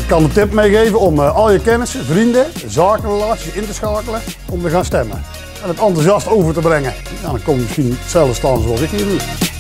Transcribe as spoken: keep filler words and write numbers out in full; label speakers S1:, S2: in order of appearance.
S1: kan de tip meegeven om uh, al je kennissen, vrienden, zakenrelaties in te schakelen om te gaan stemmen. En het enthousiast over te brengen. Ja, dan kom je misschien hetzelfde staan zoals ik hier doe.